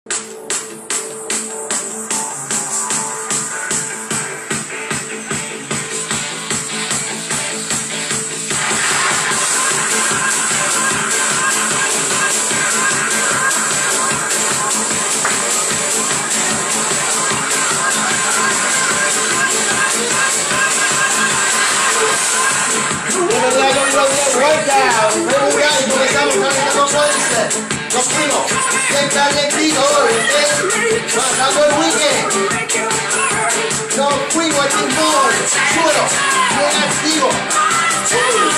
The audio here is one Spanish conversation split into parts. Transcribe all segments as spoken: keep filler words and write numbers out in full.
Nos fuimos, siempre alegrido, pasando el weekend. Nos fuimos al timón, suelo, bien activo. Suelo.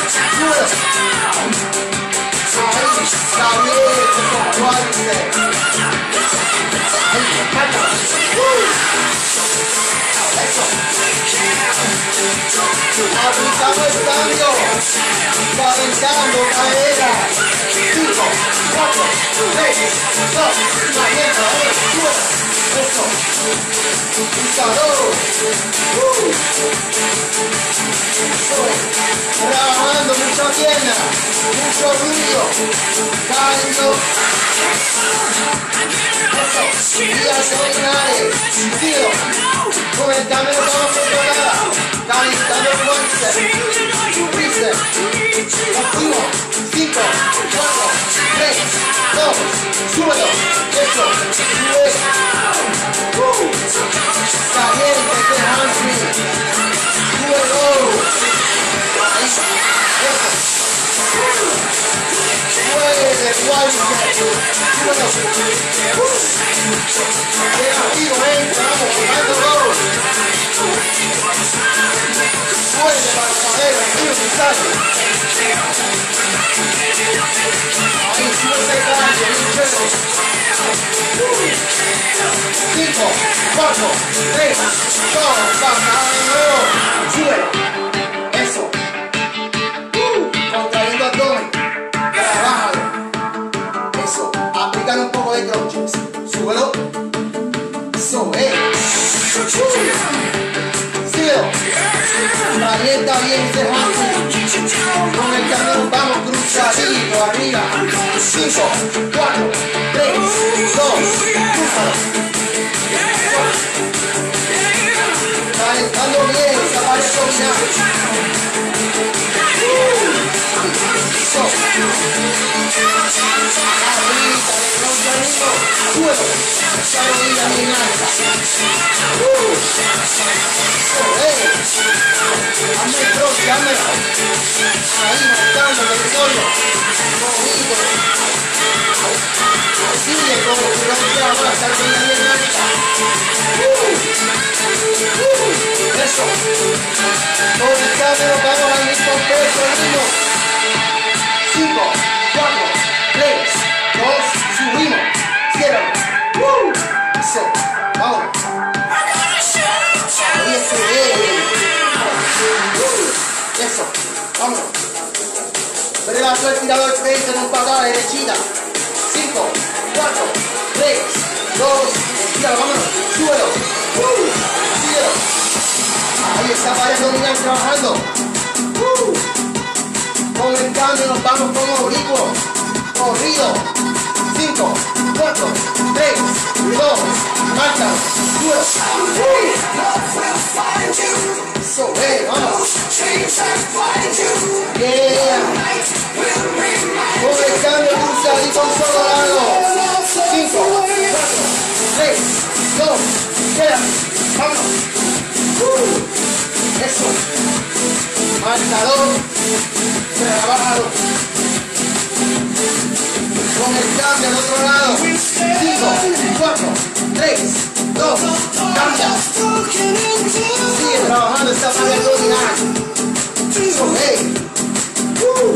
Ahí está bien, se complace. Ahí se falta. Eso. Aplicamos el cambio, calentando cadera. cinco, cuatro, tres, dos, calienta, uno, eso, picador, uh. Trabajando mucha pierna, mucho ruido, calentando, eso, días ordinarios, sentido, con el cambio de todo controlada, calentando fuerte, subiste, activo, cinco, cuatro, tres, dos, súbelo, eso, sube, uh, caliente, que hamstring, súbelo, eso, puede, cuádriceps, súbelo, uh, bien activo, ven, vamos, jugándolo, puede para la cadera, tío, quizás. Ahí sube ese calle, cinco, cuatro, tres, dos, bajando, sube, eso, uh, contrayendo abdomen, trabájalo, eso, aplicar un poco de crunches, súbelo, eso, eh, uh, síguelo, calienta bien ese hamstring. Con el camión vamos cruzadito arriba. cinco, cuatro, tres, dos, cruzalo. Calentando bien, esa parte dominante. Eso. Arriba, de pronto ritmo. Suelo. Esa rodilla bien alta. Eso, eh. Hazme el cross, dámela. Ahí marcando el territorio, movido, sigue como si no quisiera más, estar bien bien alta, uh, uh, eso, con el cambio vamos al mismo peso, el mismo, cinco, cuatro, tres, dos, subimos, ciérralo, uh, eso, vamos, ahí es uh, eso, vamos. Relazo el tirador frente, no pagar, derechita. cinco, cuatro, tres, dos, estira, vámonos, súbelo. Uh, síguelo. Ahí está pared dominante trabajando. Uh, con el cambio nos vamos con oblicuo. Corrido. cinco, cuatro, tres, dos, marcha. Súbelo. Eso, eh, vamos. Yeah. Con el cambio cruzadito un solo lado. cinco, cuatro, tres, dos, queda. Vámonos. Uh, eso. Marcador. Trabajado. Con el cambio al otro lado. cinco, cuatro, tres, dos, cambia. Sigue trabajando esta pared abdominal. Eso, hey. Uh.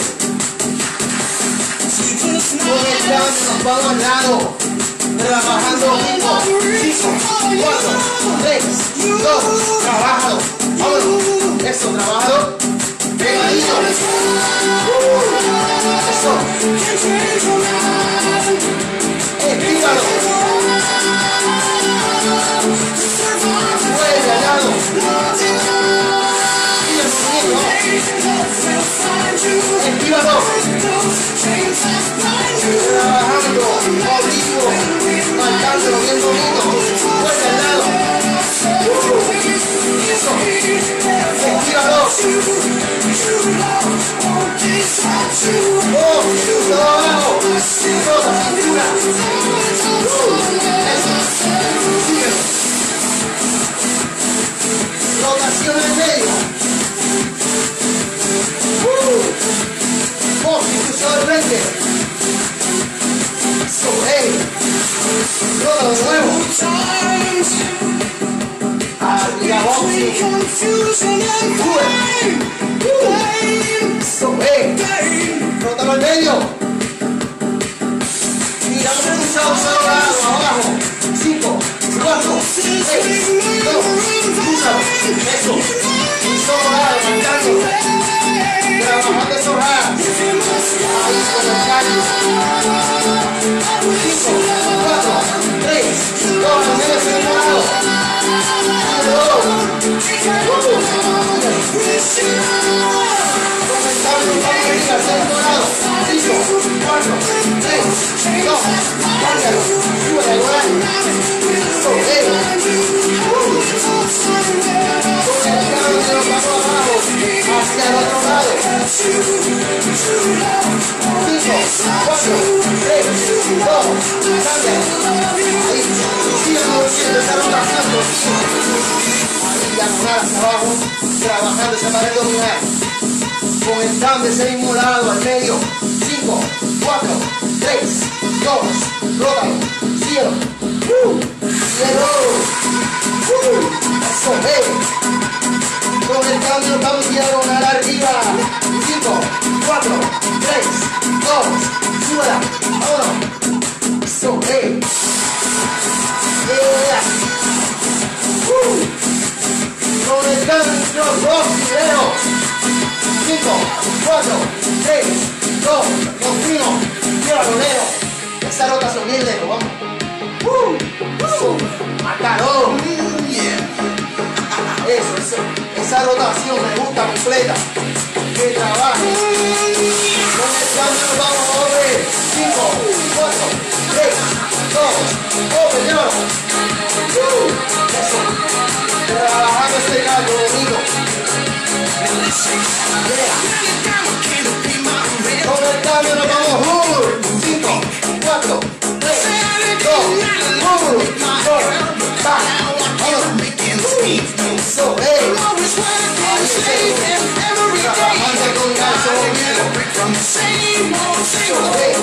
Con el cambio nos vamos al lado. Trabajando cinco, cuatro, tres, dos, trabajado. Vámonos. Eso, trabajado. Pegadito. Uh. Eso. Estíralo. Vuelve al lado. Sigue subiendo. Estíralo. Trabajando, oblicuo, marcando el Oh, impulso abajo. Rota cintura. Síguelo. Rotación en medio. Oh, impulso de frente. Eso, hey. Rota de nuevo. Arriba, boxing. Sube. Eso, hey. Rótalo al medio. Mira, un cruzado solo abajo. cinco, cuatro, tres, dos, cruzalo. Eso. Un solo lado, marcando. Trabajando esos hands. Ahí con los callos. cinco, cuatro, tres, dos, al medio segundo lado. Comenzamos para arriba, segundo lado. cinco, cuatro, tres, dos, cárgalo. Sube a volar. Eso, eh. Con el cambio vamos abajo. Hacia el otro lado. cinco, cuatro, tres, dos, cambia. Ahí, sigue moviendo esa rotación. Ahí, diagonal hacia abajo, trabajando esa pared abdominal. Con el cambio ese mismo lado al medio. cinco, cuatro, tres, dos, rótalo. Cielo. Uh, cielo. Uh, eso, hey. Con el cambio vamos diagonal arriba. cinco, cuatro, tres, dos, súbela. Vámonos. Eso, hey. Yeah. Uh. Con el cambio dos, primero. cinco, cuatro, tres, dos, continuo. Llévalo, Leo. Esa rotación bien lejos, vamos. Uh. Eso. Macalón. Mm, yeah. Eso, eso, esa rotación me gusta completa. Que trabaje. Con el cambio nos vamos a mover. cinco, cuatro, tres, dos, open, llévalo. Uh, eso. Trabajando ese callo bonito. Yeah. Con el cambio nos vamos. cinco, cuatro, tres, dos, uno, dos, va. So, hey, ahí se trabajando con gancho bonito. So, hey,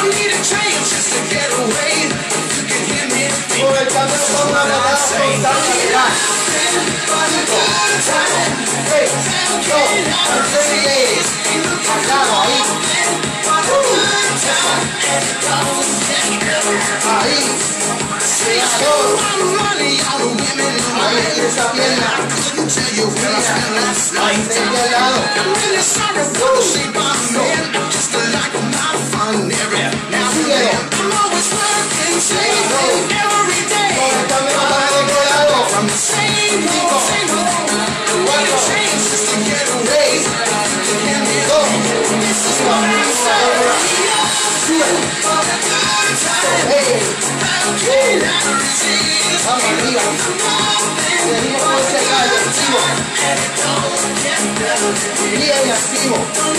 con el cambio con una patada constante. cinco, cuatro, tres, dos, tres, acá, ahí. Ahí. Creador. Ahí esa pierna. Mira, ahí frente al lado. Síguelo. Con el cambio de lado de otro lado. cinco, cuatro, tres, dos, hey. Vamos arriba. Seguimos con ese callo activo. Bien activo.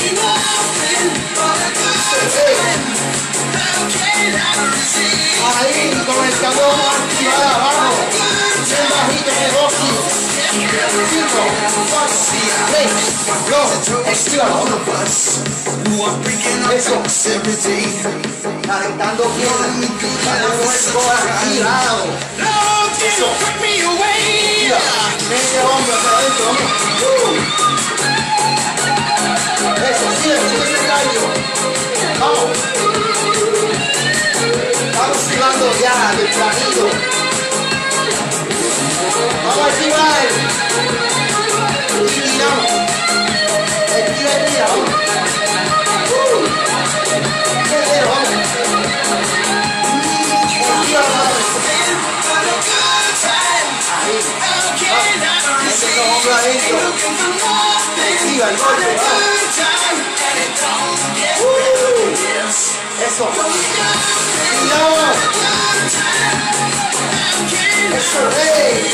Ahí con el cambio vamos a activar abajo. Bien bajito ese boxing. cinco, cuatro, tres, dos, actívalo. Eso. Calentando bien. Calentando el corazón girado. Eso. Mira. Mente hombro hacia adentro. Uh. Eso. Sigue, sigue ese callo. Vamos. Estamos sudando ya, tempranito. Vamos a activar. Y giramos. Estira, estira, vamos. Uh. Entero, vamos. Estira, vamos. Ahí. Vamos. Mete los hombros adentro. Activa el golpe, vamos. Uh. Eso. Giramos. Eso, hey.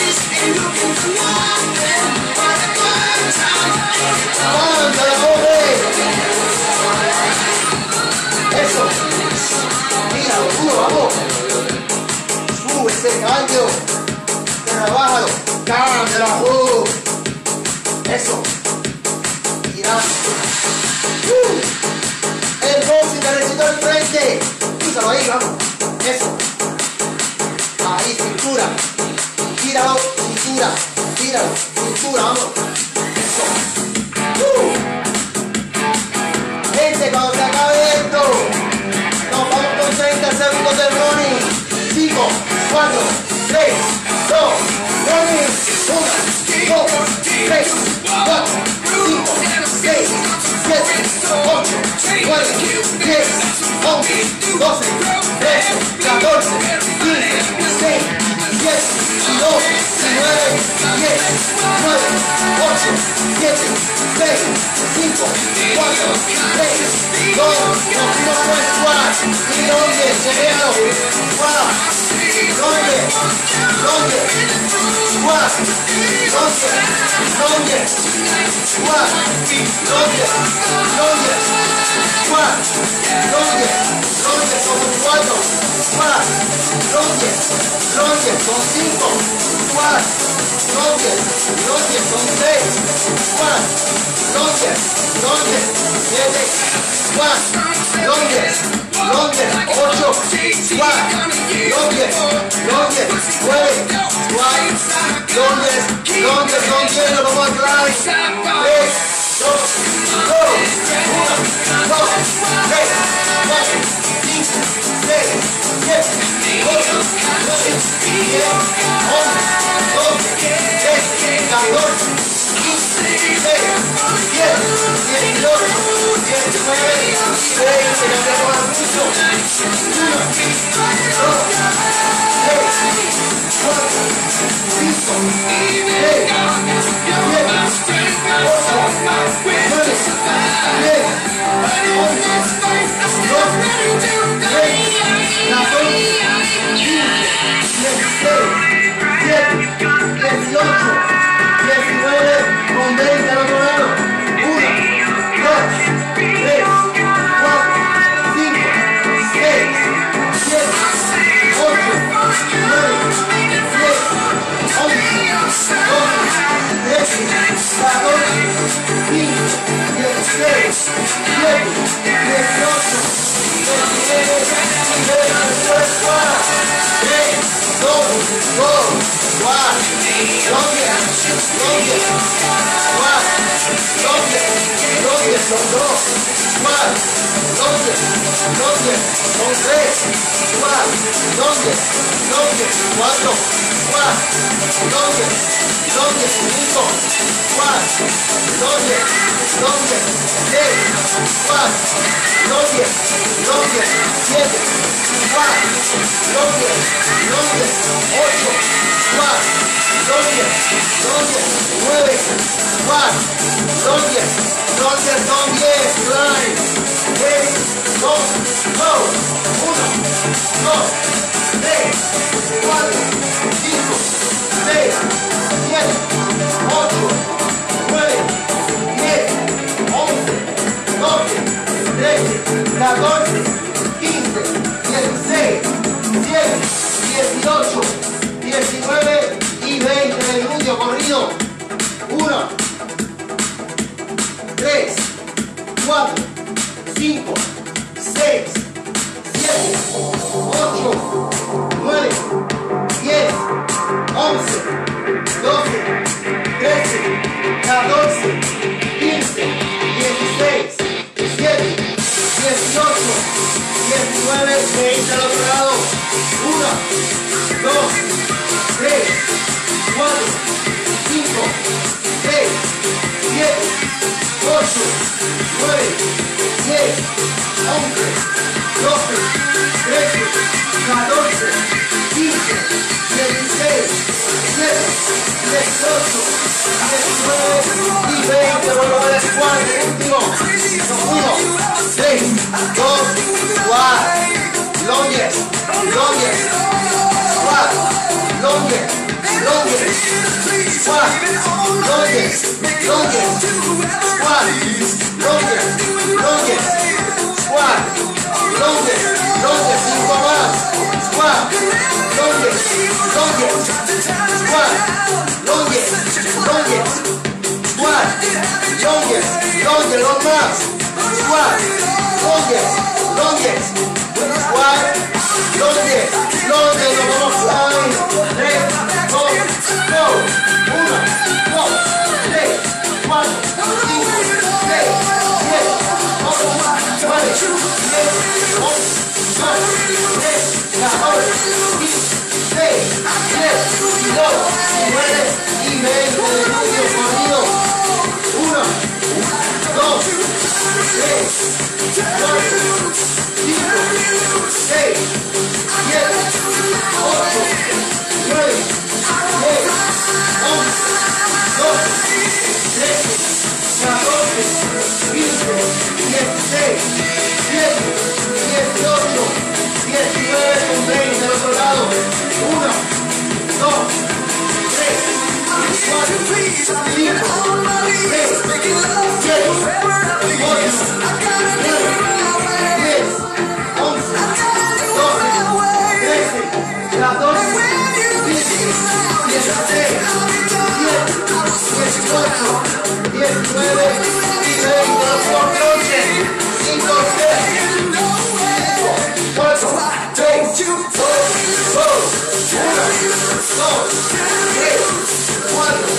Mándalo, hey. cardio. Trabájalo. Cámbialo. Uh. Eso. Girando. Uh. El boxing derechito al frente. Písalo ahí, vamos. Eso. Ahí, cintura. Gíralo, cintura. Gíralo, cintura, vamos. Eso. Uh. Gente, cuando se acabe esto, nos vamos con treinta segundos de running. cinco, cuatro, tres, dos, running. uno, dos, tres, cuatro, cinco, seis, siete, ocho, nueve, diez, once, doce, trece, catorce, quince, dieciséis, dieciocho, diecinueve, diez, nueve, ocho, siete, seis, cinco, cuatro, tres, dos, nos fuimos con squat y longe, guerrero, squat, longe, longe, squat, longe, longe, squat, longe, longe, squat, longe, longe, como cuatro, squat, longe, longe, son cinco, squat, longe, longe, son seis, squat, longe, longe, siete, squat, longe, longe, ocho, squat, longe, longe, nueve, squat, longe, longe, son diez, lo vamos a drive, tres, dos, dos, uno, dos, tres, cuatro, cinco, seis, siete, ocho, nueve, diez, once, doce, trece, catorce, quince, dieciséis, diecisiete, dieciocho, diecinueve, veinte, ya tengo más mucho. uno, dos, tres, cuatro, cinco, seis, siete, ocho, nueve, diez, once, doce, trece, catorce, quince, dieciséis, diecisiete, dieciocho, diecinueve, con veinte al otro lado. uno, dos, tres, cuatro, cinco, seis, siete, ocho, nueve, diez, once, doce, trece, catorce, quince, dieciséis, diecisiete, dieciocho, diecinueve, tres, dos, dos, one, longe, longe, squat, longe, longe, son dos, squat, longe, longe, son tres, squat, longe, longe, cuatro, squat, longe, longe, cinco, squat, longe, longe, seis, squat, longe, longe, siete, squat, longe, longe, ocho, squat, longe, longe, nueve, squat, longe, longe, son diez, grind, tres, dos, dos, uno, dos, tres, cuatro, cinco, seis, siete, ocho, nueve, diez, once, doce, trece, catorce, quince, dieciséis, diecisiete, dieciocho, diecinueve y veinte del glúteo corrido. uno, tres, cuatro, cinco, seis, siete, ocho, nueve, diez, once, doce, trece, catorce, quince, dieciséis, diecisiete, dieciocho, diecinueve, veinte al otro lado. uno, dos, tres, cuatro, cinco, seis, siete, ocho, nueve, diez, once, doce, trece, catorce, quince, dieciséis, diecisiete, dieciocho, diecinueve y veinte. Vuelvo a ver el squat, el último. uno, tres, dos, squat, longes, longes, squat, longes, longes, squat, longes, longes, squat, longes, longes, squat, longes, longes, cinco más, squat, longes, longes. más. Squat, lunges, lunges. Squat, lunges, lunges. Nos vamos flying. tres, dos, go. uno, dos, tres, cuatro, cinco, seis, siete, ocho, nueve, diez, once, doce, trece, catorce, quince, seis, diez, dos, nueve y veinte de nuevo corrido. uno, dos, tres, cuatro, cinco, seis, siete, ocho, nueve, diez, once, doce, trece, catorce, quince, dieciséis, diecisiete, dieciocho, diecinueve con veinte del otro lado. uno, dos, tres, cuatro, cinco, seis, siete, ocho, nueve, diez, once, doce, trece, catorce, quince, dieciséis, dieciocho, diecinueve y veinte. Por once, cinco, seis, cuatro, tres, dos, dos, uno, dos, tres, cuatro,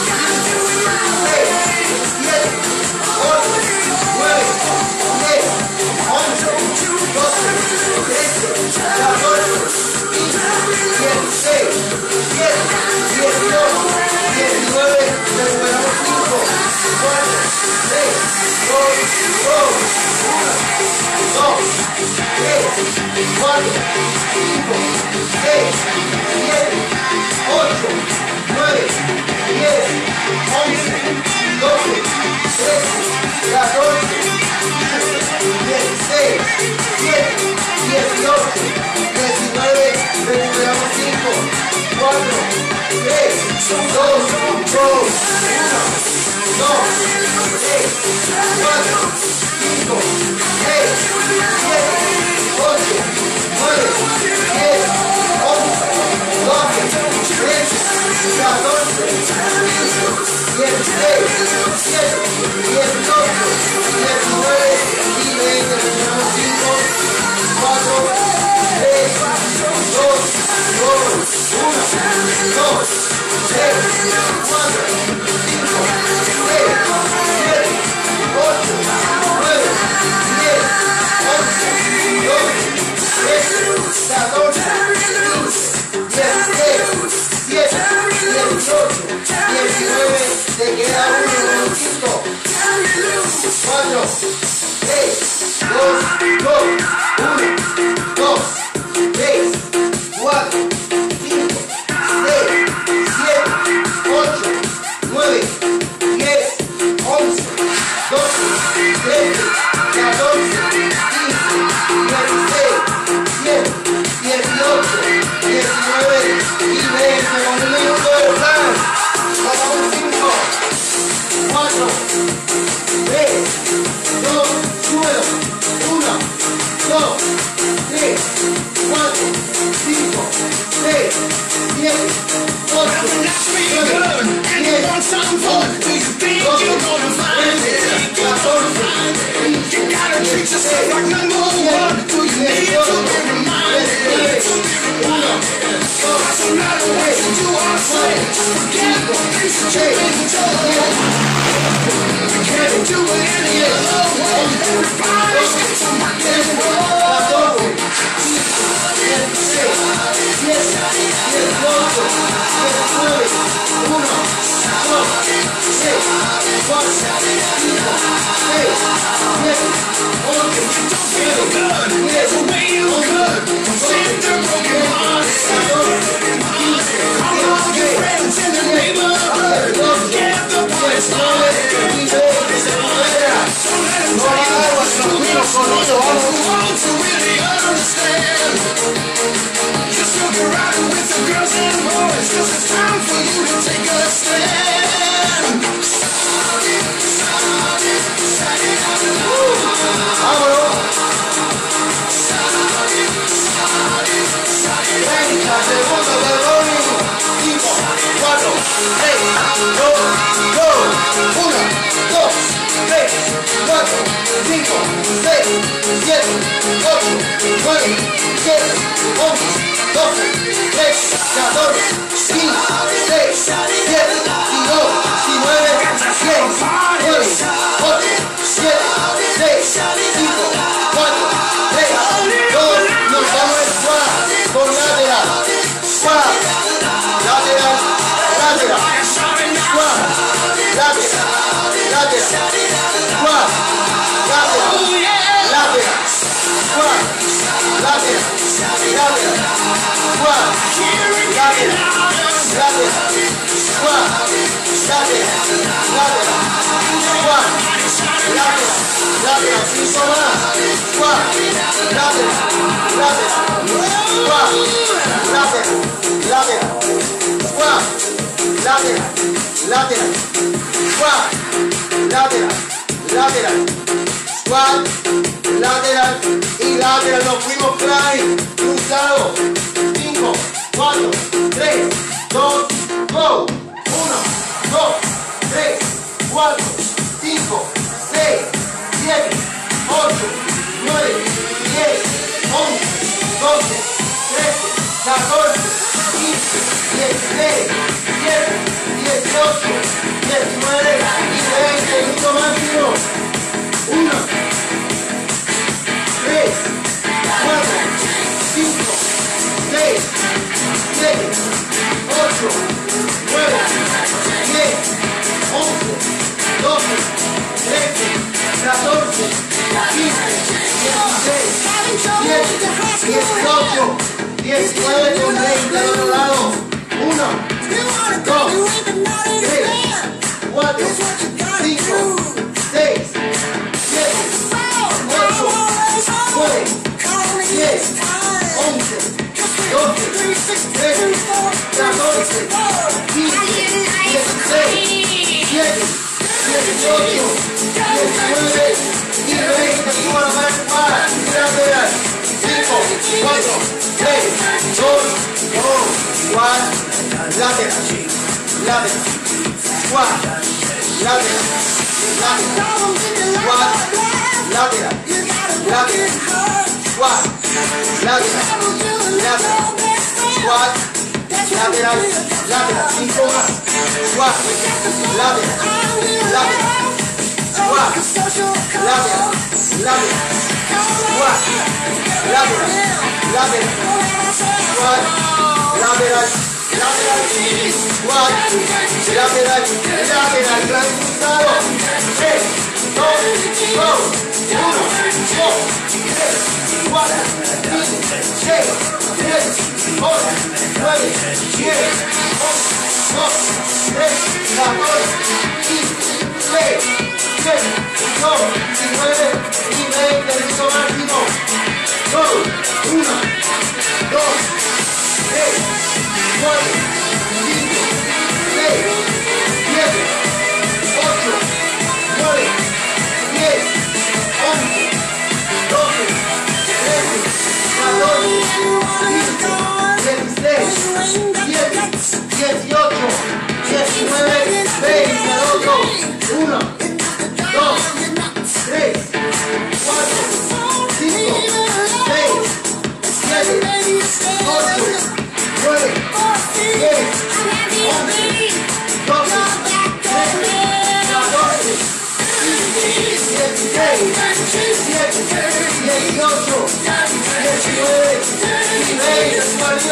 seis, siete, ocho, nueve, diez, once, doce, trece, catorce, quince, dieciséis, diecisiete, dieciocho, diecinueve, recuperamos cinco, cuatro, tres, dos, dos, uno, dos, tres, cuatro, cinco, seis, siete, ocho, nueve, diez, once, doce, trece, catorce, dieciséis, diecisiete, dieciocho, diecinueve, recuperamos cinco, cuatro, tres, dos, dos, uno, dos, tres, cuatro, cinco, seis, siete, ocho, nueve, diez, once, doce, trece, catorce, quince, dieciséis, diecisiete, dieciocho, diecinueve y veinte. cinco, cuatro, tres, dos, dos, uno, dos, tres, cuatro, cinco, seis, siete, ocho, nueve, diez, once, doce, trece, catorce, quince, dieciséis, diecisiete, dieciocho, diecinueve, te queda uno, cinco, cuatro, tres, dos, dos, uno, dos, tres, cuatro, cinco, seis, siete, ocho, nueve, diez, once, doce, trece, catorce, quince, dieciséis, diecisiete, dieciocho, diecinueve y veinte. Con un minuto de plan. Vamos cinco, cuatro, tres, dos, uno, dos, tres, cuatro, cinco, seis, siete, ocho, nueve, diez, once, doce, trece, catorce, quince, dieciséis, dieciocho, diecinueve, uno, dos, tres, cuatro, cinco, seis, treinta segundos de running. cinco, cuatro, tres, dos, uno, dos, tres, cuatro, cinco, seis, siete, ocho, nueve, diez, once, doce, trece, catorce, quince, seis, siete, dos, nueve, diez, nueve, ocho, siete, seis, cinco, cuatro, tres, dos, nos vamos a squat con lateral, squat, lateral, lateral, squat, lateral, lateral, squat, lateral, lateral, squat, lateral, lateral, squat, lateral, lateral, squat, lateral, lateral, squat, lateral, lateral, cinco más, squat, lateral, lateral, squat, lateral, lateral, squat, lateral, lateral, squat, lateral, lateral, squat, lateral y lateral. Nos fuimos flying, cruzado. cinco, cuatro, tres, dos, go. uno, dos, tres, cuatro, cinco, seis, siete, ocho, nueve, diez, once, doce, trece, catorce, quince, dieciséis, diecisiete, dieciocho, diecinueve y veinte. Minuto máximo. uno, tres, cuatro, cinco, seis, siete, ocho, nueve, diez, once, doce, trece, catorce, quince, dieciséis, diecisiete, dieciocho, diecinueve con veinte al otro lado. uno, dos, tres, cuatro, cinco, seis, siete, ocho, nueve, diez, once, doce, trece, catorce, quince, dieciséis, diecisiete, dieciocho, diecinueve y veinte. Suba la mano para lateral. cinco, cuatro, tres, dos, uno, squat, lateral, lateral, squat, lateral, lateral, squat, lateral, lateral, squat, lateral, lateral, squat, lateral, lateral, cinco más, squat, lateral, lateral, squat, lateral, lateral, squat, lateral, lateral, squat, lateral, lateral, squat, lateral, lateral, gran cruzado. tres, dos, dos, uno, dos, tres, cuatro, cinco, seis, siete, ocho, nueve, diez, once, doce, trece, catorce, quince, seis, siete, dos, nueve y veinte. Minuto máximo. dos, uno, dos, tres, cuatro, cinco, seis, siete, ocho, nueve, diez, once, doce, trece, catorce, quince, dieciséis, diecisiete, dieciocho, diecinueve, veinte. Al otro. uno, dos, tres, cuatro, cinco, seis, siete, ocho, nueve, diez, once, doce, trece, catorce, quince, dieciséis, diecisiete, dieciocho, diecinueve y veinte.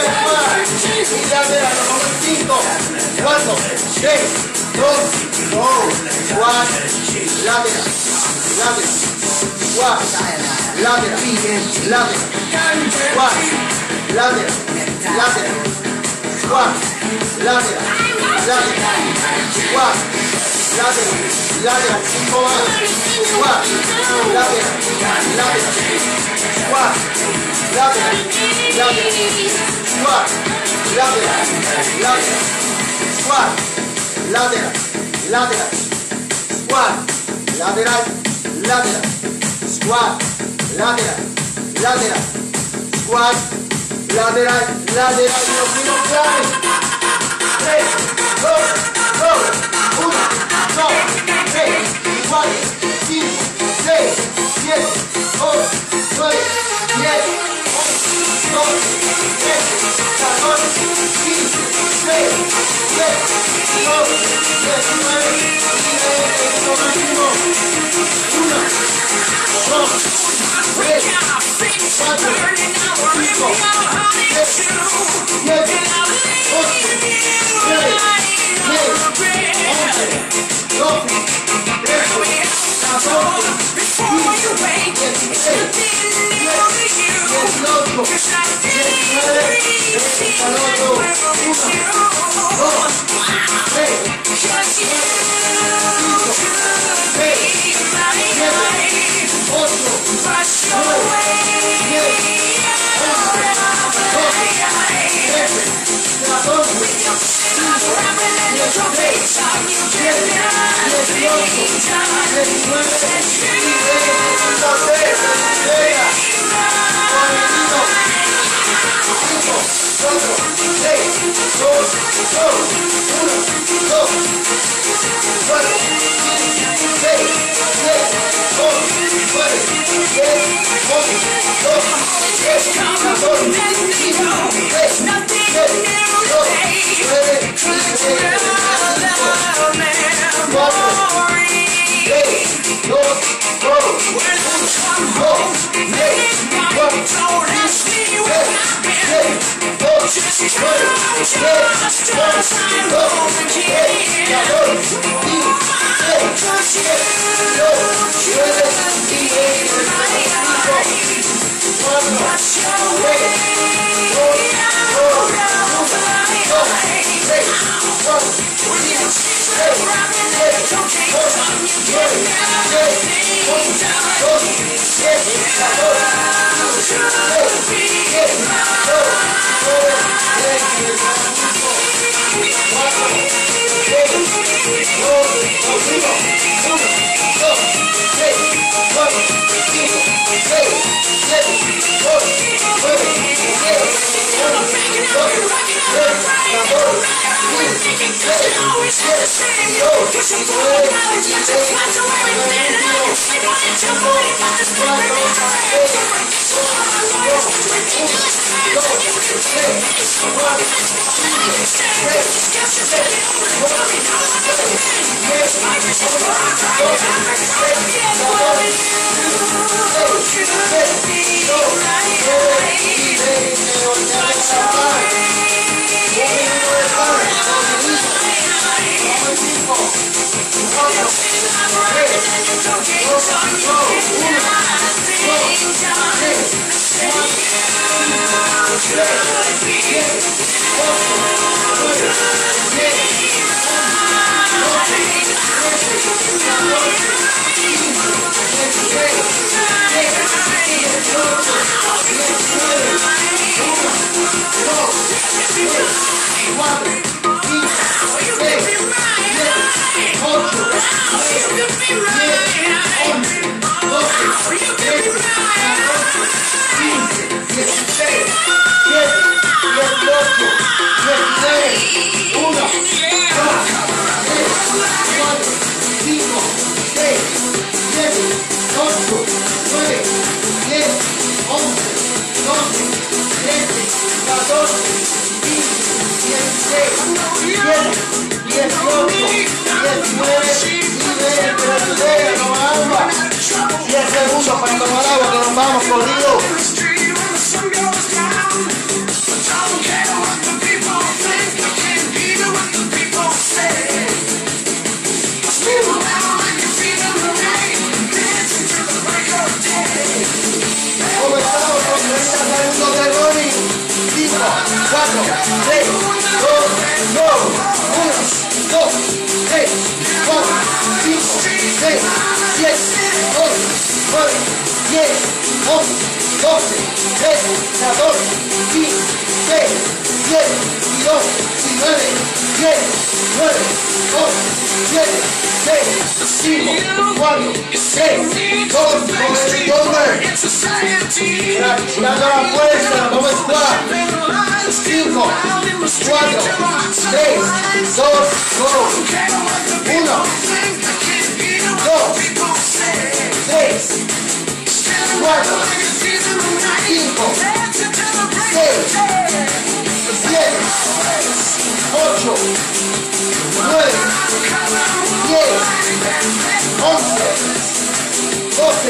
Y lateral, nos vamos en cinco, cuatro, tres, dos, uno, squat, lateral, lateral, squat, lateral, lateral, squat, lateral, lateral, squat, lateral, lateral, squat, lateral, lateral, cinco más, squat, lateral, lateral, squat, lateral, lateral, squat, lateral, lateral, squat, lateral, lateral, squat, lateral, lateral, squat, lateral, lateral, squat, lateral, lateral, y nos fuimos fly. tres, dos, dos, uno, dos, tres, cuatro, cinco, seis, siete, ocho, nueve, diez, once, doce, trece, catorce, quince, dieciséis, diecisiete, diecinueve, veinte, uno, dos, tres, cuatro, cinco, seis, siete, ocho, nueve, diez, once, doce, trece, catorce, quince, dieciséis, dieciocho, diecinueve, diez segundos para tomar agua, que nos vamos corrido. Comenzamos con treinta segundos de running. cinco, cuatro, tres, dos, uno, dos, tres, cuatro, cinco, seis, siete, ocho, nueve, diez, once, doce, trece, catorce, quince, dieciséis, diecisiete, diecinueve, diez, nueve, ocho, siete, seis, cinco, cuatro, tres, dos, practicando la fuerza, ¿cómo está? cinco, cuatro, tres, dos, go. uno, dos, tres, cuatro, cinco, seis, siete, ocho, nueve, diez, once, doce,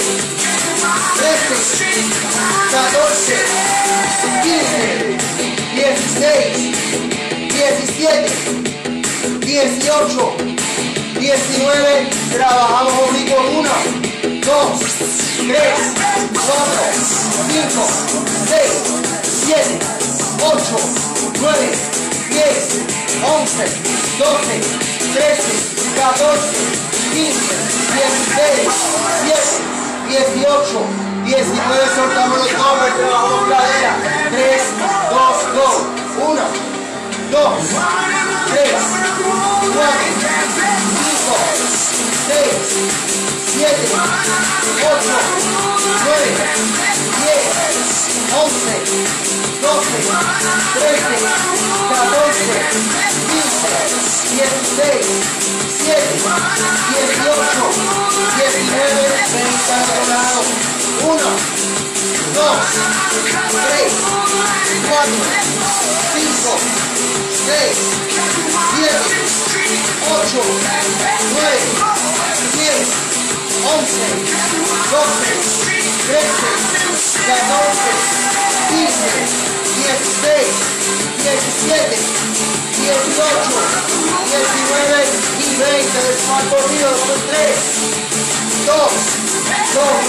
trece, catorce, quince, dieciséis, diecisiete, dieciocho, diecinueve, trabajamos oblicuo. uno, dos, tres, cuatro, cinco, seis, siete, ocho, nueve, diez, once, doce, trece, catorce, quince, dieciséis, diecisiete, dieciocho, diecinueve, soltamos los hombros, trabajamos cadera. tres, dos, go. uno, dos, tres, cuatro, cinco, seis, siete, ocho, nueve, diez, once, doce, trece, catorce, quince, dieciséis, diecisiete, dieciocho, diecinueve, veinte al otro lado. uno, dos, tres, cuatro, cinco, seis, siete, ocho, nueve, diez, once, doce, trece, catorce, quince, dieciséis, diecisiete, dieciocho, diecinueve y veinte. Después corrido son tres, dos, dos,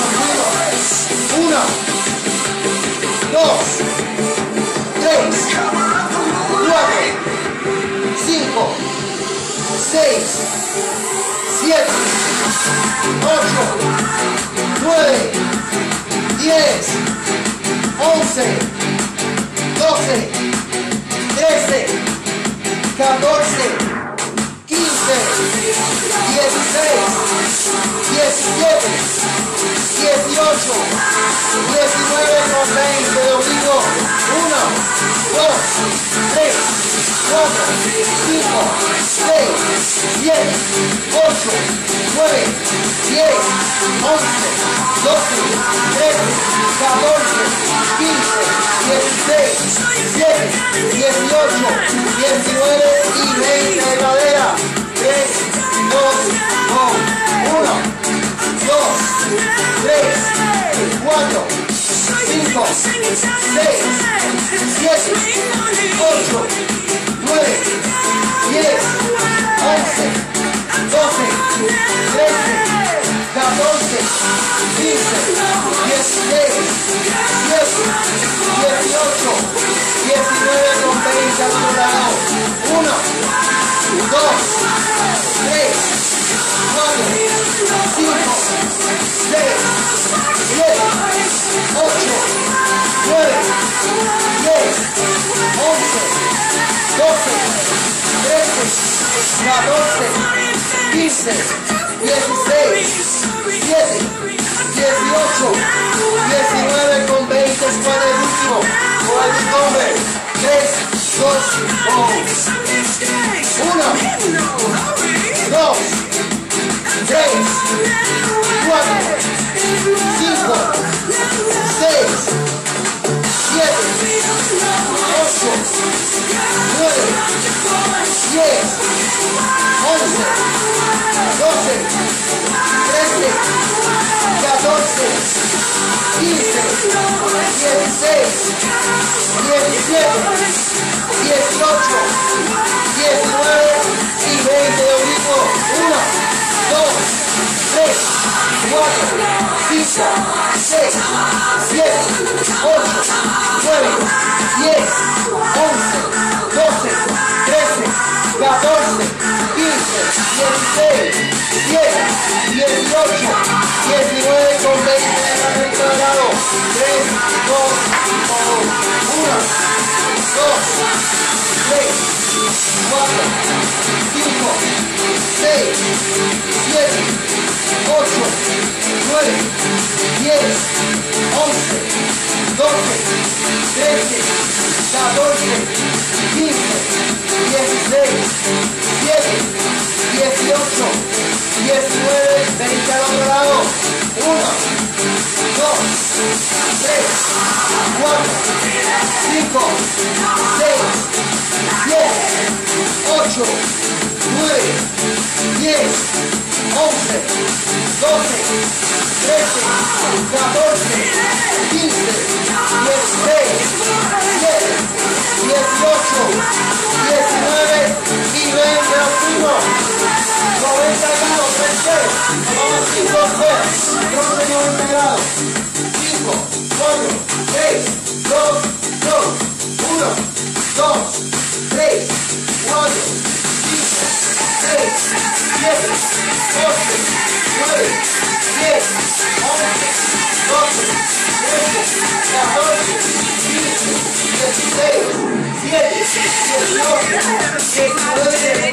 uno, dos, tres, cuatro, cinco, seis, siete, ocho, nueve, diez, once, doce, trece, catorce, quince, dieciséis, diecisiete, dieciocho, diecinueve con veinte de ombligo. uno, dos, tres, cuatro, cinco, seis, siete, ocho, nueve, diez, once, doce, trece, catorce, quince, dieciséis, diecisiete, dieciocho, diecinueve y veinte de cadera. tres, dos, uno, dos, tres, cuatro, cinco, seis, siete, ocho, nueve, diez, once, doce, trece, catorce, quince, dieciséis, diecisiete, dieciocho, diecinueve con veinte al otro lado. uno, dos, tres, cuatro, cinco, seis, siete, ocho, nueve, diez, once, doce, trece, catorce, quince, dieciséis, diecisiete, dieciocho, diecinueve con veinte. Después del último, con el nombre. tres, dos, uno, dos, tres, cuatro, cinco, seis, siete, ocho, nueve, diez, once, doce, trece, catorce, quince, dieciséis, diecisiete, dieciocho, diecinueve y veinte de oblicuo. uno, dos, tres, cuatro, cinco, seis, siete, ocho, nueve, diez, once, doce, trece, catorce, quince, dieciséis, diecisiete, dieciocho, diecinueve con veinte de cuadrado. tres, dos, uno, dos, tres, cuatro, cinco, seis, siete, ocho, nueve, diez, once, doce, trece, catorce, quince, dieciséis, tres, cuatro, cinco, seis, siete, ocho, nueve, diez, once, doce, trece, catorce, quince, dieciséis, diecisiete, dieciocho, diecinueve y veinte. noventa grados, tercero. Vamos cinco, noventa grados. cinco, cuatro, tres, dos, dos, uno, dos, tres, cuatro, cinco, seis, siete, ocho, nueve, diez, once, doce, trece, catorce, quince, dieciséis, diecisiete, dieciocho, diecinueve,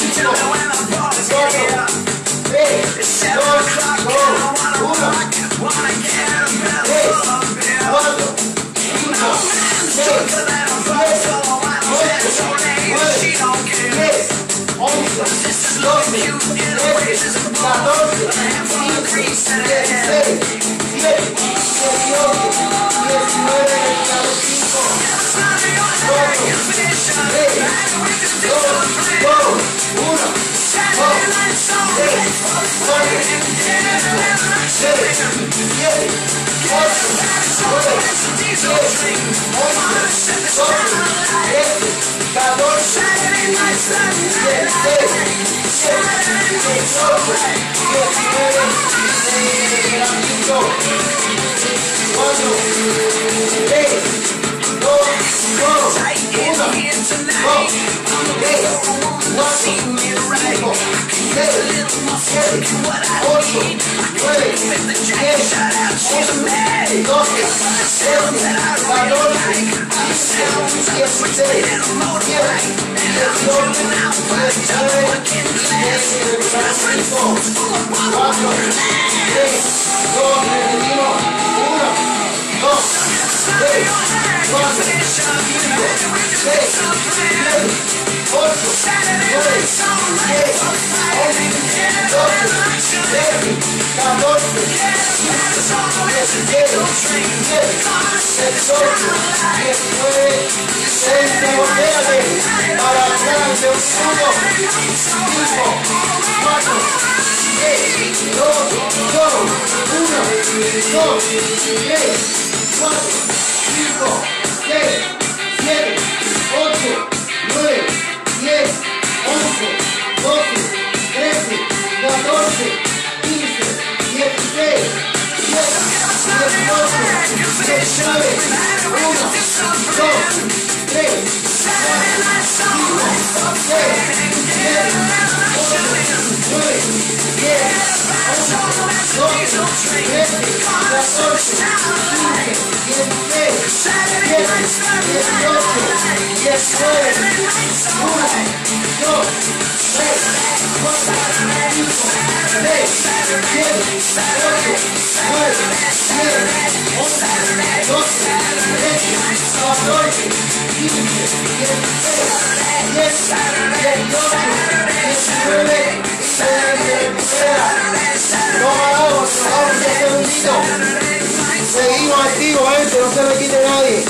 seguimos activos, gente, no se me quite nadie.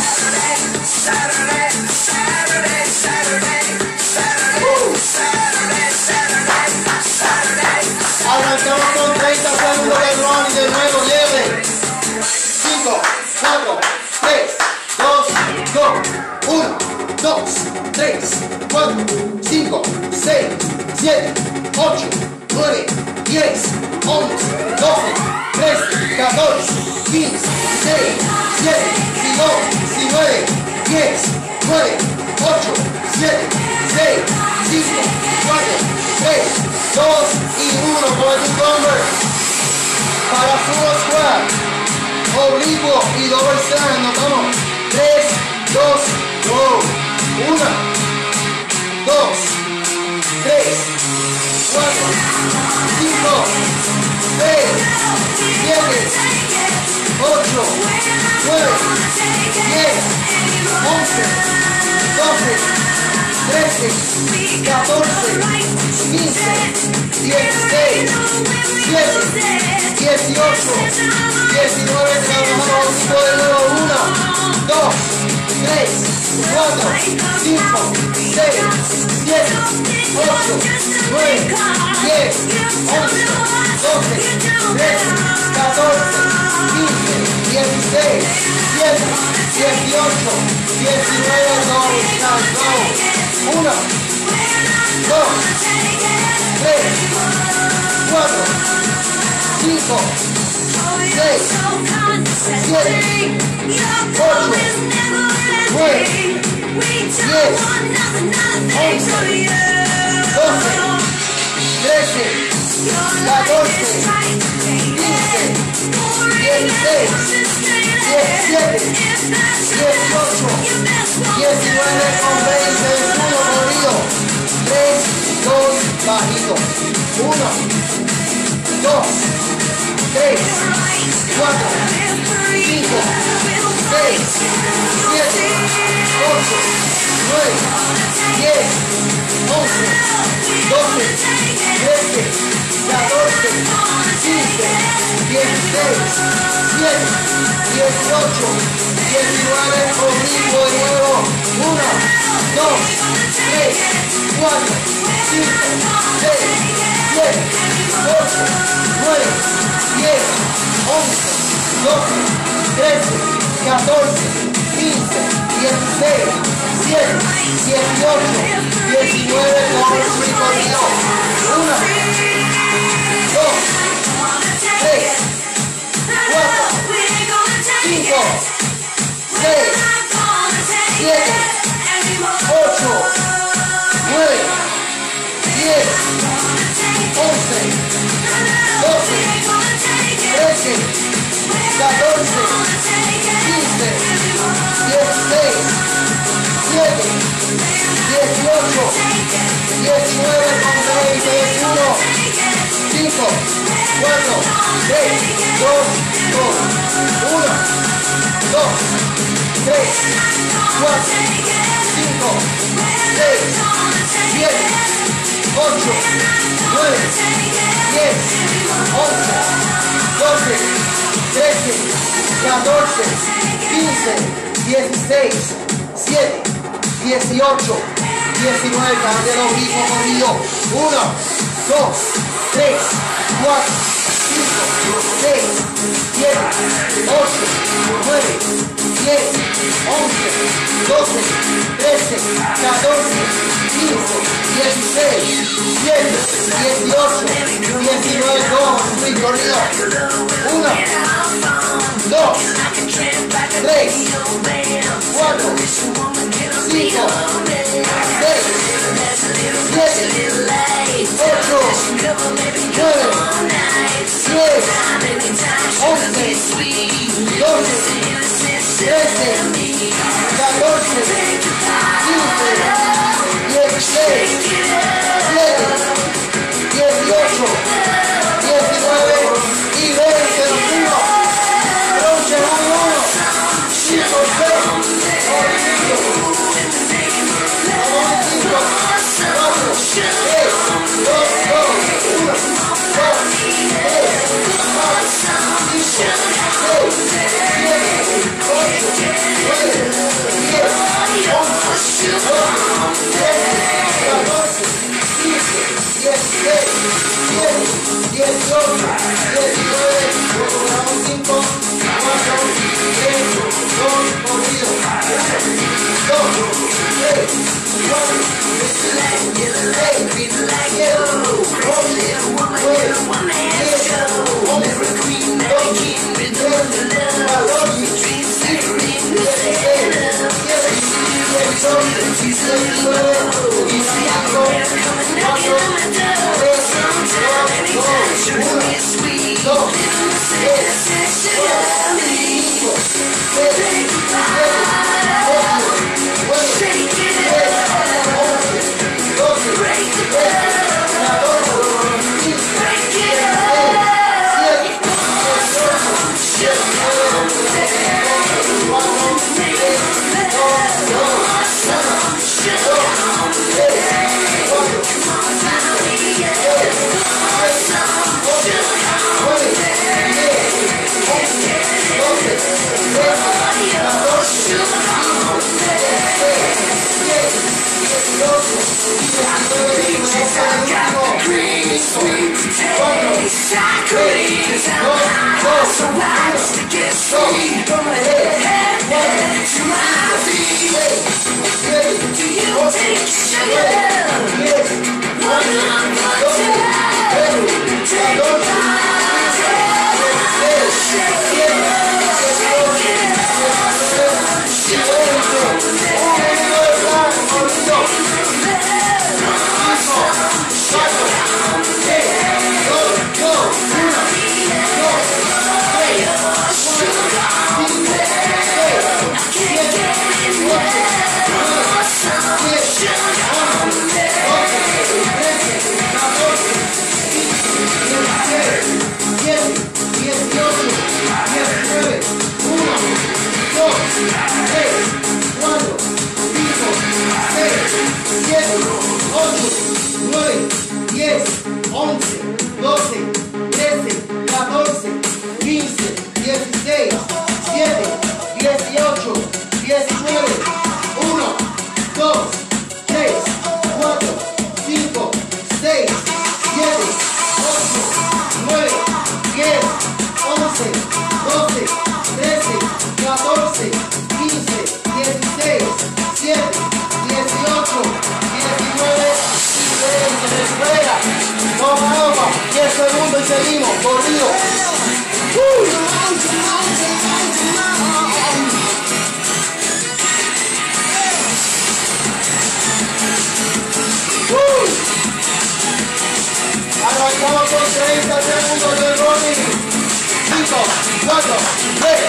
Arrancamos con treinta segundos de run y de nuevo lleve. cinco, cuatro, tres, dos, uno, dos, tres, cuatro, cinco, seis, siete, ocho, nueve, diez, once, doce, trece, catorce, quince, dieciséis, diecisiete, dieciocho, diecinueve, diez, nueve, ocho, siete, seis, cinco, cuatro, tres, dos y uno con el bomber. Para full squat, oblicuo y double stand, nos vamos. tres, dos, uno, dos, tres, cuatro, cinco, seis, siete, ocho, nueve, diez, once, doce, trece, trece, catorce, quince, dieciséis, diecisiete, dieciocho, diecinueve, trabajamos de nuevo, uno, dos, tres, cuatro, cinco, seis, siete, ocho, nueve, diez, once, doce, trece, catorce, quince, dieciséis, diecisiete, dieciocho, diecinueve, dos, uno, dos, tres, cuatro, cinco, seis, siete, ocho, nueve, diez, once, doce, trece, catorce, quince, dieciséis, diecisiete, dieciocho, diecinueve con veinte, uno corrido, tres, dos, bajito, uno, dos, tres, cuatro, cinco, seis, siete, ocho, nueve, diez, once, doce, trece, catorce, quince, dieciséis, diecisiete, dieciocho, diecinueve, conmigo de nuevo, uno, dos, tres, cuatro, cinco, seis, siete, ocho, nueve, diez, once, doce, trece, catorce, quince, dieciséis, diecisiete, dieciocho, diecinueve, conmigo de nuevo, uno, dos, tres, cuatro, cinco, seis, siete, ocho, nueve, diez, once, doce, trece, catorce, quince, dieciséis, siete, dieciocho, diecinueve, veinte, uno, cinco, cuatro, tres, dos, uno, dos, tres, cuatro, cinco, seis, siete, ocho, nueve, diez, once, doce, trece, catorce, quince, dieciséis, siete, dieciocho, diecinueve, cambia los ritmos conmigo, uno, dos, tres, cuatro, cinco, seis, siete, ocho, nueve, diez, once, doce, trece, catorce, quince, dieciséis, siete, dieciocho, diecinueve, dos, muy corrido, uno, dos, tres, cuatro, cinco, seis, siete, ocho, nueve, diez, once, doce, trece, catorce, quince, dieciséis, siete, dieciocho, diecinueve y veinte, uno, bronce, uno, cinco, seis, Arrancamos con treinta segundos de running. cinco, cuatro, tres,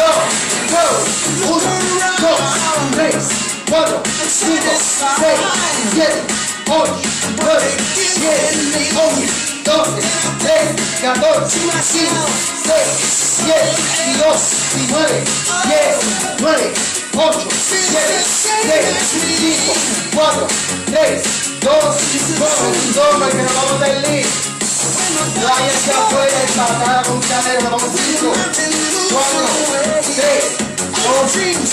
dos, uno, dos, tres, cuatro, cinco, seis, siete, ocho, nueve, diez, once, doce, trece, catorce, quince, seis, siete, dos, nueve, diez, nueve, ocho, siete, seis, cinco, cuatro, tres, dos, uno, que nos vamos del lead. Vaya hacia afuera, empatada con cadera, vamos cinco, cuatro, tres, dos,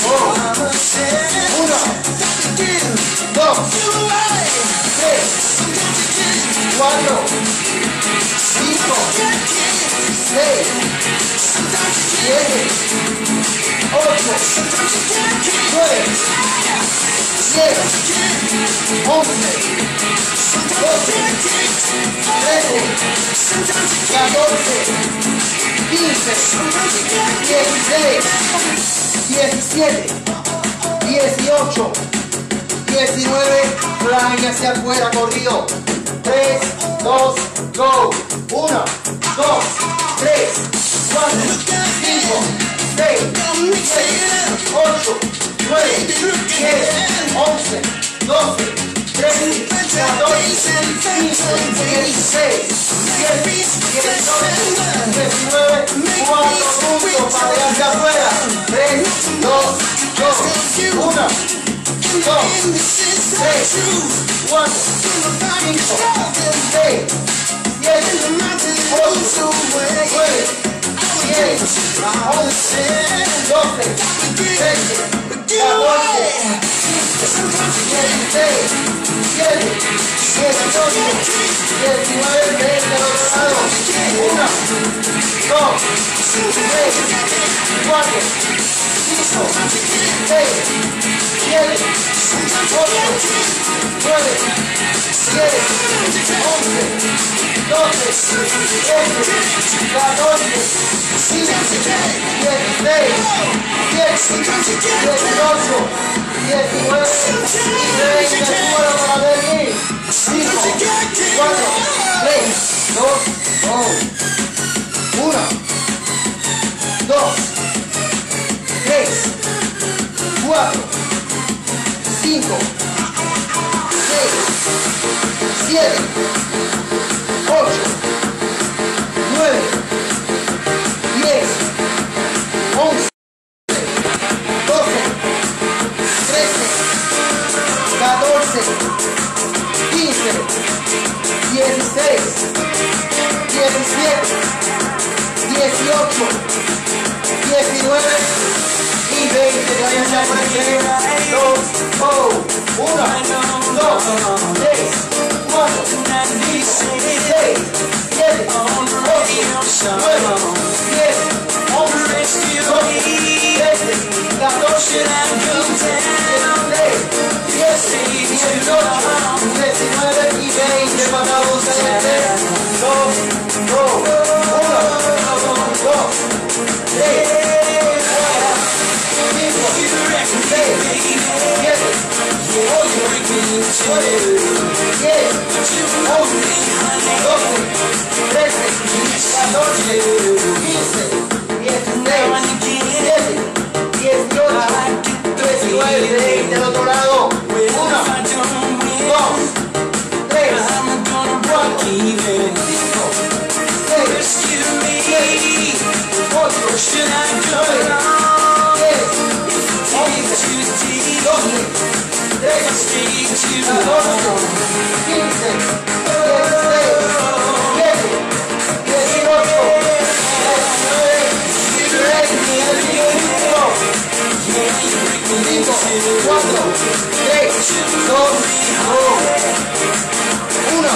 uno, dos, tres, cuatro, cinco, seis, siete, ocho, nueve, diez, once, doce, trece, catorce, quince, dieciséis, diecisiete, dieciocho, diecinueve, flying hacia afuera, corrido. tres, dos, go. uno, dos, tres, cuatro, cinco, seis, siete, ocho, nueve, diez, once, doce, trece, catorce, quince, dieciséis, dieciocho, diecinueve, cuatro puntos para allá hacia afuera. tres, dos, dos, uno, dos, tres, cuatro, cinco, seis, siete, ocho, nueve, diez, once, doce, trece, catorce, dieciséis, diecisiete, dieciocho, diecinueve, veinte al otro lado. uno, dos, tres, cuatro, cinco, seis, siete, ocho, nueve, diez, once, doce, trece, catorce, quince, dieciséis, dieciocho, diecinueve y treinta. Número para Berlín. cinco, cuatro, tres, dos, uno, dos, tres, cuatro, cinco, seis, siete, ocho, nueve, diez, once, doce, trece, catorce, experiencia por el tres, dos, uno, dos, tres, cuatro, cinco, seis, siete, ocho, nueve, diez, once, doce, trece, catorce, quince, dieciséis, dieciocho, diecinueve y veinte. Pasamos en el tres, dos, dos, uno, dos, tres, cuatro, cinco, seis, siete, ocho, nueve, diez, once, doce, trece, catorce, quince, dieciséis, diecisiete, dieciocho, diecinueve, veinte. Del otro lado. uno, dos, tres, cuatro, cinco, seis, siete, ocho, nueve, diez, once, doce, trece, catorce, quince, dieciséis, diecisiete, dieciocho, diecinueve, cinco, cuatro, tres, dos, uno,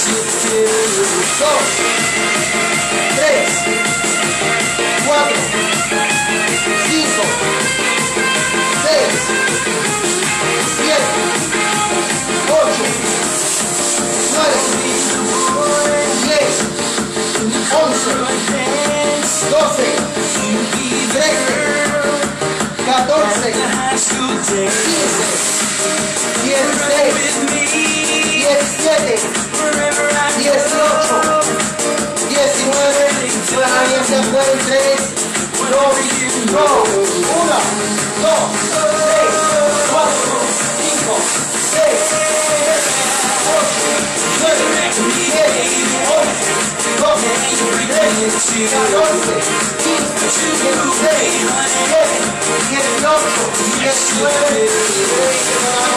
dos, tres, cuatro, cinco, seis, siete, ocho, nueve, diez, once, doce, trece, catorce, quince, dieciséis, diecisiete, dieciocho, diecinueve, todavía se pueden tres, dos, uno, dos, tres, cuatro, cinco, seis, siete, ocho, nueve, diez, once, doce, trece, catorce, quince, dieciséis, diecisiete, dieciocho, diecinueve, veinte.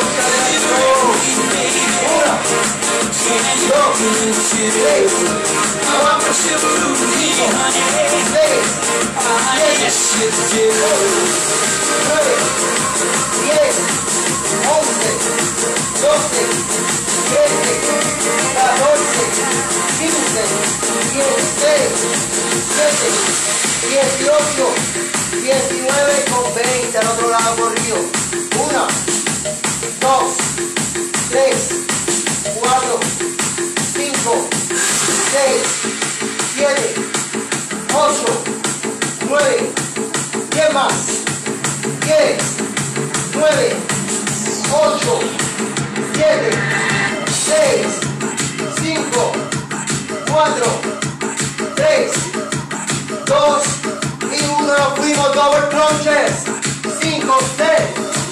Dos, tres, cuatro, cinco, seis, siete, ocho, nueve, diez, once, doce, trece, catorce, quince, dieciséis, diecisiete, dieciocho, diecinueve con veinte. Al otro lado corrido. uno, dos, tres, cuatro, cinco, seis, siete, ocho, nueve, diez más, diez, nueve, ocho, siete, seis, cinco, cuatro, tres, dos y uno. Nos fuimos, double crunches. cinco, seis.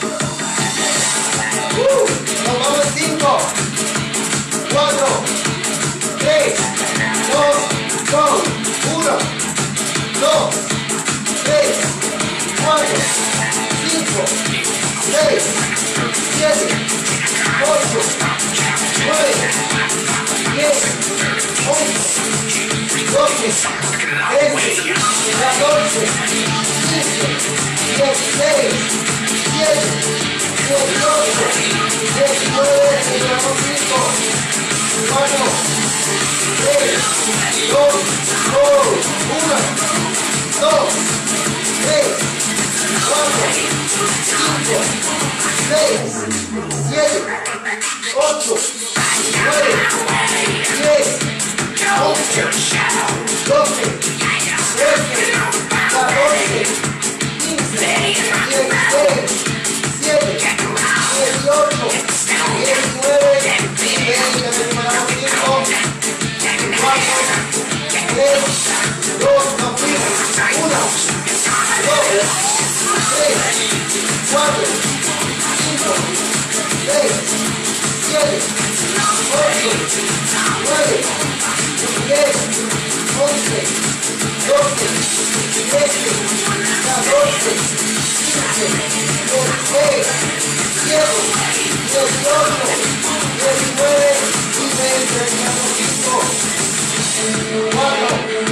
Uh, nos vamos cinco, cuatro, tres, dos, uno, dos, tres, cuatro, cinco, seis, siete, ocho, nueve, diez, once, doce, trece, catorce, quince, dieciséis, diecisiete, dieciocho, diecinueve, cinco, cuatro, tres, dos, uno, dos, tres, cuatro, cinco, seis, siete, ocho, nueve, diez, once, doce, trece, catorce, quince, dieciséis, diecisiete, dieciocho, diecinueve, veinte. Me preparamos cinco, cuatro, tres, dos, nos fuimos. uno, dos, tres, cuatro, cinco, seis, siete, ocho, nueve, diez, once, doce, trece, catorce, quince, dieciséis, diecisiete, dieciocho, diecinueve y veinte. cinco, cuatro,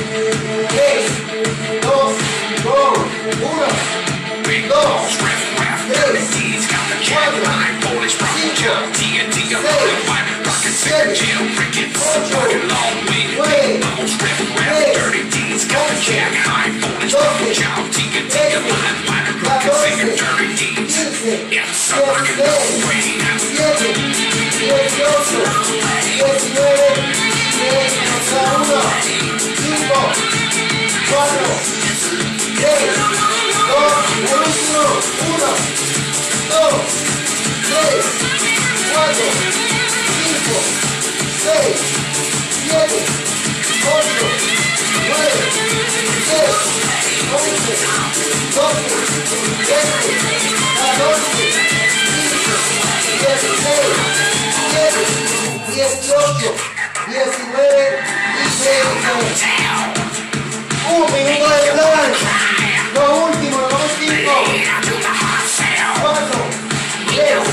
tres, dos, uno, dos, siete, ocho, nueve, diez, once, doce, trece, catorce, quince, dieciséis, dieciocho, diecinueve, treinta, uno, cinco, cuatro, tres, dos, uno, dos, tres, cuatro, cinco, seis, siete, ocho, nueve, diez, once, doce, trece, catorce, quince, dieciséis, dieciocho, diecinueve y treinta. Un minuto de plan. Lo último, lo vamos cinco, cuatro, tres, dos,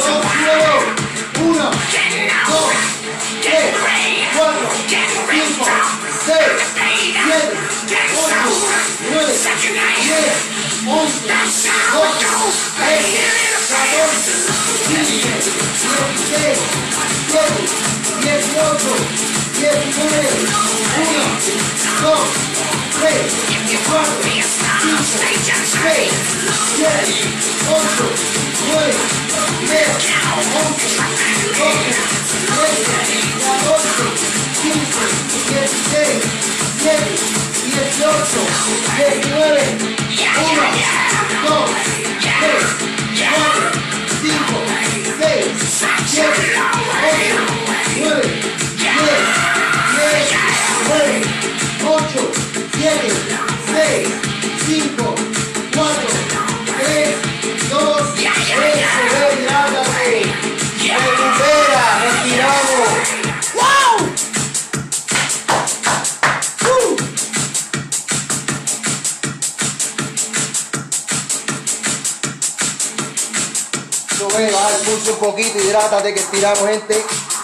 uno, dos, tres, cuatro, cinco, seis, siete, ocho, nueve, diez, once, doce, trece, catorce, quince, dieciséis, dieciocho, diecinueve, uno, dos, tres, cuatro, cinco, seis, siete, ocho, nueve, diez, once, doce, trece, catorce, quince, dieciséis, diecisiete, dieciocho, diecinueve, uno, dos, tres, cuatro, cinco, seis, siete, ocho, nueve, diez, nueve, ocho, siete, seis, cinco, cuatro, tres, dos, relájate, recupera, respiramos. ¡Wow! ¡Uh! Sube, baja el pulso un poquito, hidrátate que estiramos, gente.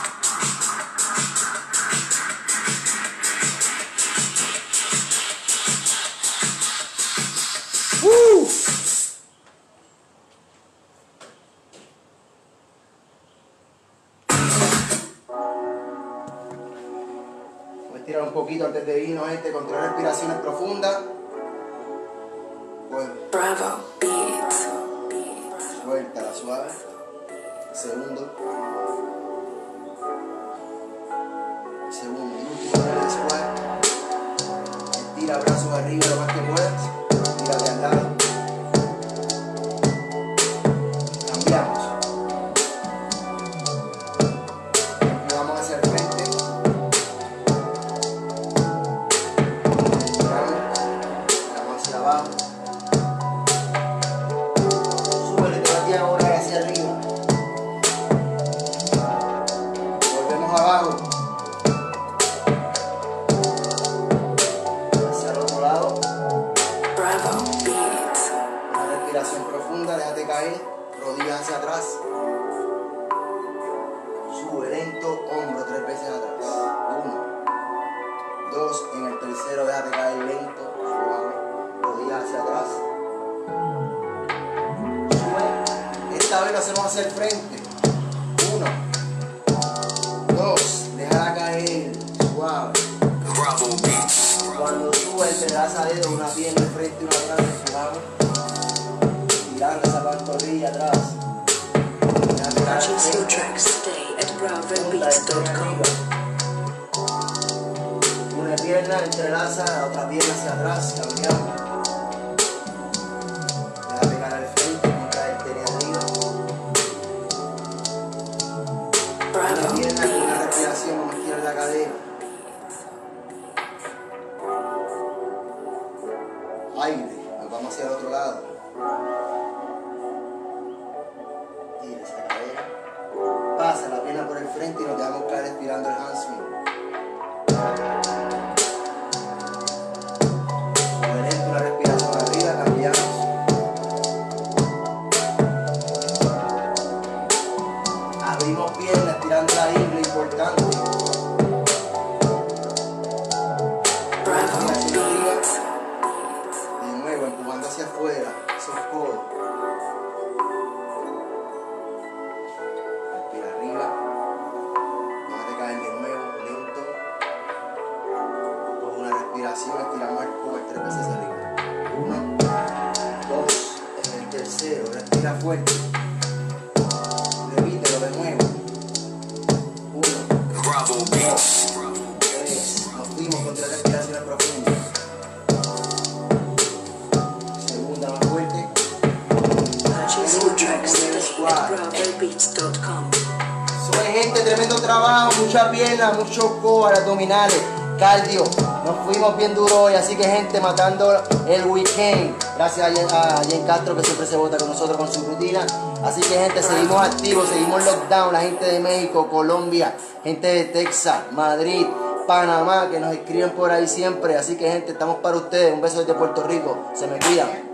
Estirar un poquito antes de irnos, gente, con tres respiraciones profundas. Bueno. Bravo Beats. Suéltala suave. Segundo. Segundo. Y último de después. Estira brazos arriba lo más que puedas. Tírate al lado. Cambiamos. Y vamos hacia el frente. Abajo. Súbele toda la diagonal hacia arriba. Volvemos abajo. Hacia el otro lado. Bravo Beats. Una respiración profunda, déjate caer. Rodillas hacia atrás. Sube lento, hombro tres veces atrás. Uno. Dos. En el tercero déjate caer lento, suave. Rodillas hacia atrás. Sube. Esta vez lo hacemos hacia el frente. Uno. Dos. Déjala caer. Suave. Bravo Beats. Cuando sube, entrelaza dedos, una pierna de frente y una atrás. Suave. Tirando esa pantorrilla atrás. Déjate caer. Purchase your tracks today at bravo beats dot com. Una pierna entrelaza, la otra pierna hacia atrás. Cambiamos. Bravo Pierna con una Beats. respiración, vamos a estirar la cadera. Aire, nos vamos hacia el otro lado. Tira esa cadera. Pasa la pierna por el frente y nos dejamos caer estirando el hamstring. Sube lento, una respiración arriba, cambiamos. Abrimos pierna, estirando la ingle, importante. Bravo Beats. De nuevo, empujando hacia afuera, esos codos. Respira arriba. respira fuerte. Repítelo de nuevo. Uno, Bravo dos, Beats. tres. Nos fuimos con tres respiraciones profundas. Segunda más fuerte. Purchase your tracks today at bravo beats dot com. Soy gente, tremendo trabajo, mucha pierna, mucho core, abdominales, cardio. Nos fuimos bien duro hoy, así que gente, matando el weekend. Gracias a Jen, a Jen Castro, que siempre se vota con nosotros con su rutina. Así que gente, seguimos activos, seguimos lockdown. La gente de México, Colombia, gente de Texas, Madrid, Panamá, que nos escriben por ahí siempre. Así que gente, estamos para ustedes. Un beso desde Puerto Rico. Se me cuidan.